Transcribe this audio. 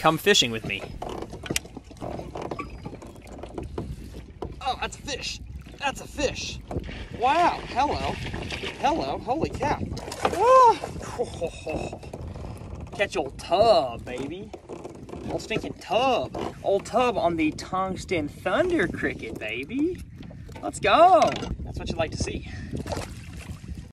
come fishing with me. Oh, that's a fish. That's a fish. Wow, hello. Hello, holy cow. Oh. Catch old tub, baby. Old stinking tub. Old tub on the tungsten thunder cricket, baby. Let's go. That's what you like to see.